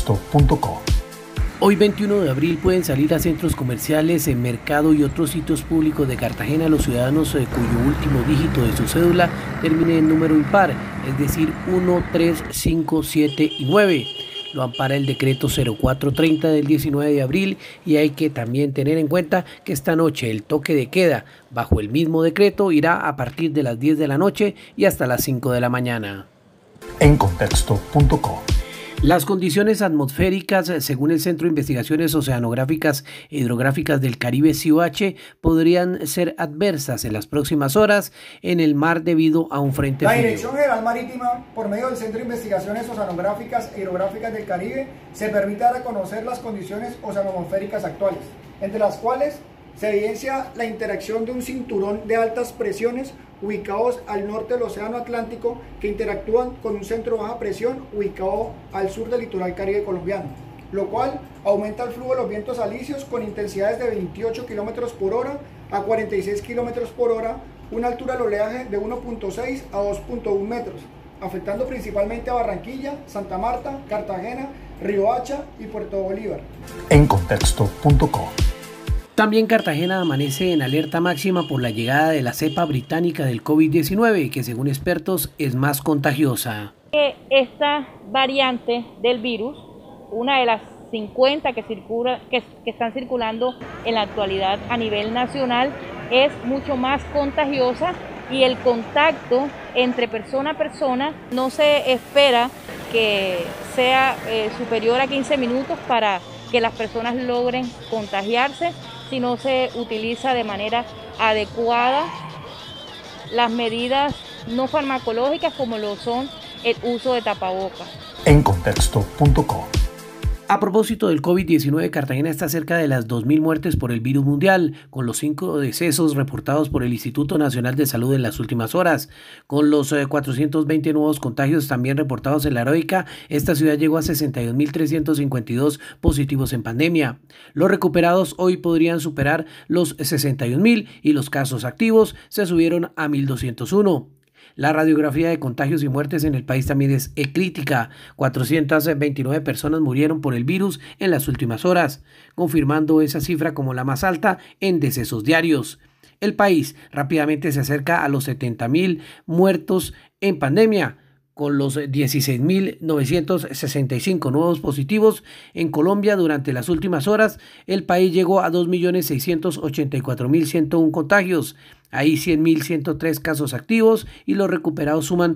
encontexto.co. Hoy 21 de abril pueden salir a centros comerciales, en mercado y otros sitios públicos de Cartagena los ciudadanos cuyo último dígito de su cédula termine en número impar, es decir 1, 3, 5, 7 y 9. Lo ampara el decreto 0430 del 19 de abril y hay que también tener en cuenta que esta noche el toque de queda bajo el mismo decreto irá a partir de las 10 de la noche y hasta las 5 de la mañana. encontexto.co. Las condiciones atmosféricas, según el Centro de Investigaciones Oceanográficas e Hidrográficas del Caribe, CIOH, podrían ser adversas en las próximas horas en el mar debido a un frente frío. La Dirección General Marítima, por medio del Centro de Investigaciones Oceanográficas e Hidrográficas del Caribe, se permite dar a conocer las condiciones oceanatmosféricas actuales, entre las cuales se evidencia la interacción de un cinturón de altas presiones ubicados al norte del Océano Atlántico que interactúan con un centro de baja presión ubicado al sur del litoral caribe colombiano, lo cual aumenta el flujo de los vientos alisios con intensidades de 28 km por hora a 46 km por hora, una altura del oleaje de 1.6 a 2.1 metros, afectando principalmente a Barranquilla, Santa Marta, Cartagena, Riohacha y Puerto Bolívar. encontexto.co. También Cartagena amanece en alerta máxima por la llegada de la cepa británica del COVID-19, que según expertos es más contagiosa. Esta variante del virus, una de las 50 que están circulando en la actualidad a nivel nacional, es mucho más contagiosa y el contacto entre persona a persona no se espera que sea superior a 15 minutos para que las personas logren contagiarse, si no se utiliza de manera adecuada las medidas no farmacológicas como lo son el uso de tapabocas. encontexto.co. A propósito del COVID-19, Cartagena está cerca de las 2.000 muertes por el virus mundial, con los 5 decesos reportados por el Instituto Nacional de Salud en las últimas horas. Con los 420 nuevos contagios también reportados en La Heroica, esta ciudad llegó a 62.352 positivos en pandemia. Los recuperados hoy podrían superar los 61.000 y los casos activos se subieron a 1.201. La radiografía de contagios y muertes en el país también es crítica. 429 personas murieron por el virus en las últimas horas, confirmando esa cifra como la más alta en decesos diarios. El país rápidamente se acerca a los 70.000 muertos en pandemia, con los 16.965 nuevos positivos en Colombia durante las últimas horas. El país llegó a 2.684.101 contagios. Hay 100.103 casos activos y los recuperados suman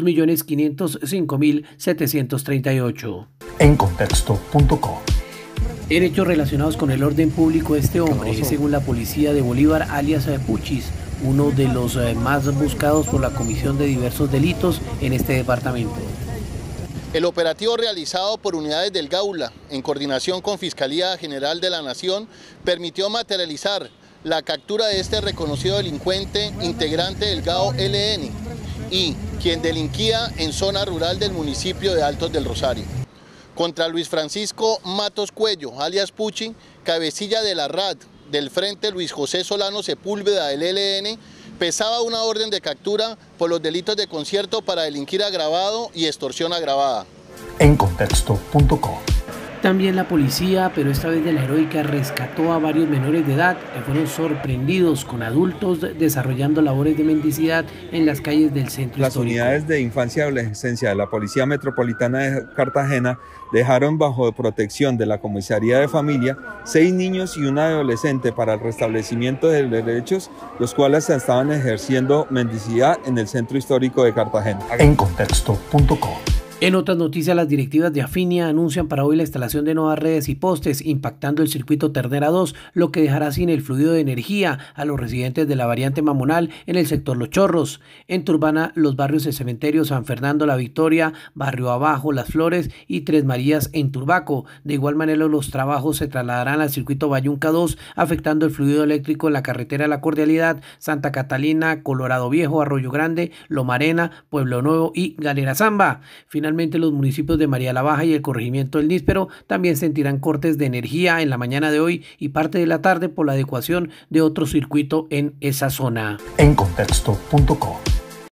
2.505.738. encontexto.co. En hechos relacionados con el orden público, este hombre es, según la policía de Bolívar, alias Puchis, uno de los más buscados por la comisión de diversos delitos en este departamento. El operativo realizado por unidades del Gaula, en coordinación con Fiscalía General de la Nación, permitió materializar la captura de este reconocido delincuente integrante del GAO LN y quien delinquía en zona rural del municipio de Altos del Rosario. Contra Luis Francisco Matos Cuello, alias Puchi, cabecilla de la RAD del Frente Luis José Solano Sepúlveda del ELN, pesaba una orden de captura por los delitos de concierto para delinquir agravado y extorsión agravada. encontexto.co. También la policía, pero esta vez de La Heroica, rescató a varios menores de edad que fueron sorprendidos con adultos desarrollando labores de mendicidad en las calles del centro Las histórico. unidades de infancia y adolescencia de la Policía Metropolitana de Cartagena dejaron bajo protección de la Comisaría de Familia 6 niños y una adolescente para el restablecimiento de derechos, los cuales estaban ejerciendo mendicidad en el centro histórico de Cartagena. encontexto.co. En otras noticias, las directivas de Afinia anuncian para hoy la instalación de nuevas redes y postes impactando el circuito Ternera 2, lo que dejará sin el fluido de energía a los residentes de la variante Mamonal en el sector Los Chorros. En Turbana, los barrios El Cementerio, San Fernando, La Victoria, Barrio Abajo, Las Flores y Tres Marías en Turbaco. De igual manera, los trabajos se trasladarán al circuito Bayunca 2, afectando el fluido eléctrico en la carretera La Cordialidad, Santa Catalina, Colorado Viejo, Arroyo Grande, Lomarena, Pueblo Nuevo y Galera Zamba. Finalmente, los municipios de María la Baja y el corregimiento del Níspero también sentirán cortes de energía en la mañana de hoy y parte de la tarde por la adecuación de otro circuito en esa zona. encontexto.co.